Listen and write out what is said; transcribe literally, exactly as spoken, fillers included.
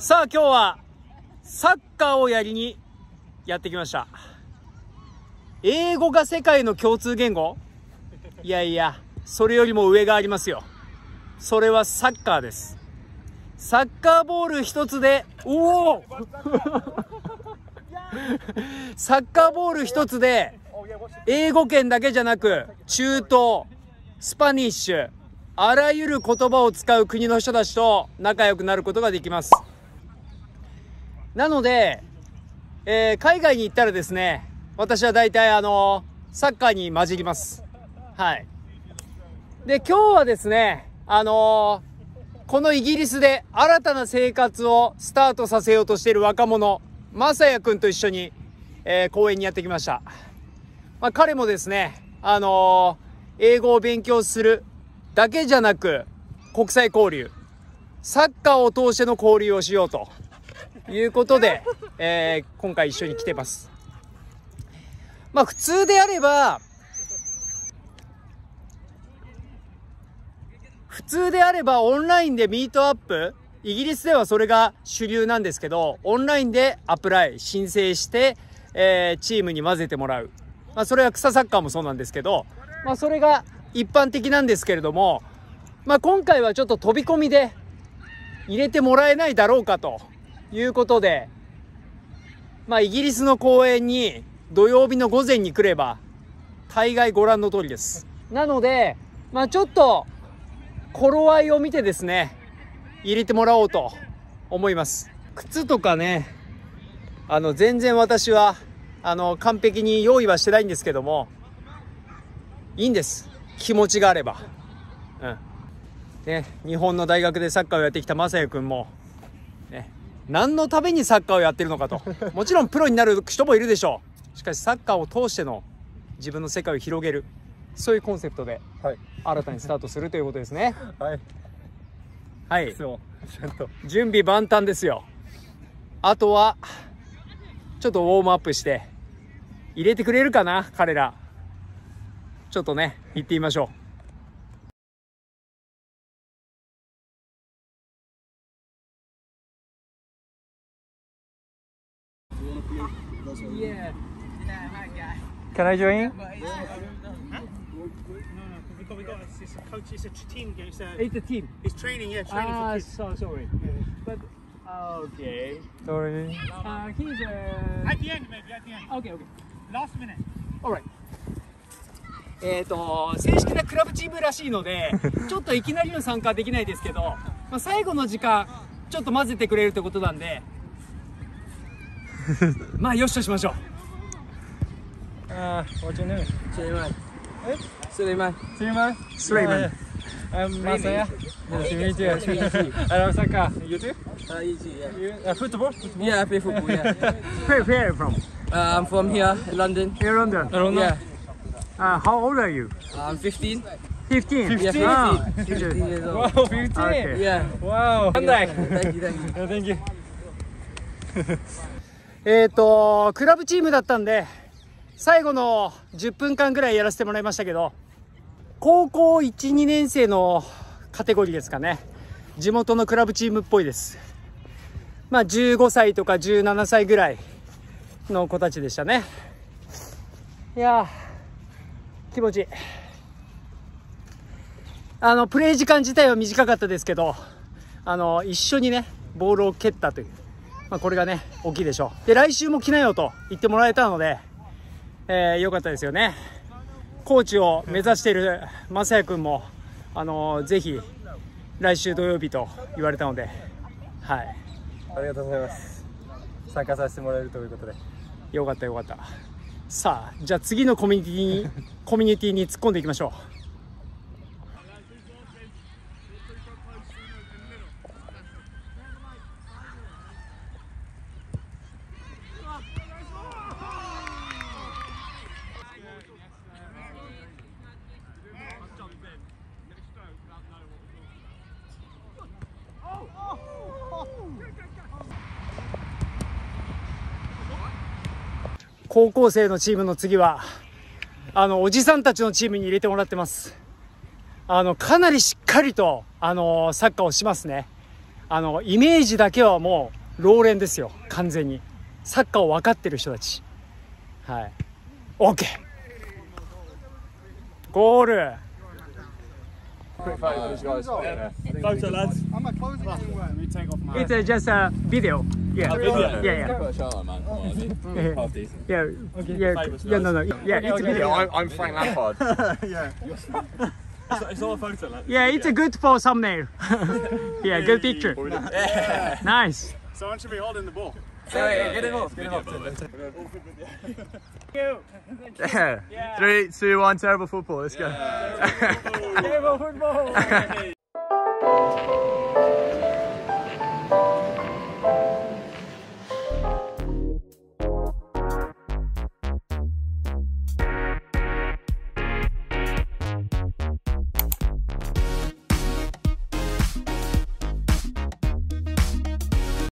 さあ今日はサッカーをやりにやってきました。英語が世界の共通言語？いやいや、それよりも上がありますよ。それはサッカーです。サッカーボール一つで、おおサッカーボール一つで英語圏だけじゃなく中東、スパニッシュ、あらゆる言葉を使う国の人たちと仲良くなることができます。なので、えー、海外に行ったらですね、私は大体あのサッカーに混じります。はい。で、今日はですね、あのー、このイギリスで新たな生活をスタートさせようとしている若者、まさやくんと一緒に、えー、公園にやってきました。まあ、彼もですね、あのー、英語を勉強するだけじゃなく、国際交流、サッカーを通しての交流をしようということで、えー、今回一緒に来てます。まあ普通であれば、普通であればオンラインでミートアップ、イギリスではそれが主流なんですけど、オンラインでアプライ、申請して、えー、チームに混ぜてもらう。まあそれは草サッカーもそうなんですけど、まあそれが一般的なんですけれども、まあ今回はちょっと飛び込みで入れてもらえないだろうかということで、まあイギリスの公園に土曜日の午前に来れば大概ご覧の通りです。なので、まあちょっと頃合いを見てですね、入れてもらおうと思います。靴とかね、あの全然私はあの完璧に用意はしてないんですけども、いいんです。気持ちがあれば。うん。ね、日本の大学でサッカーをやってきたまさやくんも、ね、何のためにサッカーをやってるのかと。もちろんプロになる人もいるでしょう。しかしサッカーを通しての自分の世界を広げる、そういうコンセプトで新たにスタートするということですね。 はい。 はい。 ちゃんと準備万端ですよ。あとはちょっとウォームアップして入れてくれるかな、彼ら。ちょっとね、行ってみましょう。 Yeah. Can I join? No, no, we've got, we've got a, it's a coach, it's a team game, it's a, It's a team. it's training, yeah, training Ah, for kids. so sorry. But okay. Sorry. Uh, he's a. At the end, maybe, at the end. Okay, okay. Last minute. Alright. えっと正式なクラブチームらしいので、ちょっといきなりの参加はできないですけど、まあ最後の時間ちょっと混ぜてくれるってことなんで、まあよしとしましょう。 Uh, what's your name? Sulaiman. Eh? Sulaiman. Sulaiman? Sulaiman. I'm Masaya. Nice to meet you. I love soccer. You too? Uh, easy, yeah. You, uh, football? football? Yeah, I play football, yeah. Where where are you from? Uh, I'm from here, London. Here London. I don't know. Yeah. Uh, how old are you? Uh, I'm fifteen. Fifteen. Yeah, Ah, fifteen. fifteen years old. Wow, fifteen. Okay. Yeah. Wow. Yeah. Thank Thank you, thank you. you. Thank you. えっとクラブチームだったんで、最後のじゅっぷんかんぐらいやらせてもらいましたけど、高校いち、にねん生のカテゴリーですかね。地元のクラブチームっぽいです。まあじゅうごさいとかじゅうななさいぐらいの子たちでしたね。いやー気持ちいい。あのプレー時間自体は短かったですけど、あの一緒にねボールを蹴ったという、まあ、これがね大きいでしょう。で来週も来なよと言ってもらえたので、えー、よかったですよね。コーチを目指しているまさやくんも、あのー、ぜひ来週土曜日と言われたので、はい、 ありがとうございます。参加させてもらえるということで。 よかったよかった。さあじゃあ次のコミュニティにコミュニティに突っ込んでいきましょう。高校生のチームの次はあのおじさんたちのチームに入れてもらってます。あのかなりしっかりとあのサッカーをしますね。 あのイメージだけはもう老練ですよ、完全にサッカーを分かってる人たち。はい、 OK、 ゴール。 Photo, lads. I'm not closing anywhere. Let me take off my. It's uh, just a video. Yeah. video? Yeah, yeah. Put a shirt on, man. Come on, Ozzy. Yeah. Half decent. Yeah. Yeah. Yeah. No, no. Yeah, it's a video. I'm, I'm Frank Lampard. Yeah. It's, it's all a photo, lads. Yeah, it's a good for thumbnail. Yeah, good picture. Nice. Someone should be holding the ball. Get him off. Get him off. Yeah. Three, two, one. Terrible football. Let's go. Terrible football.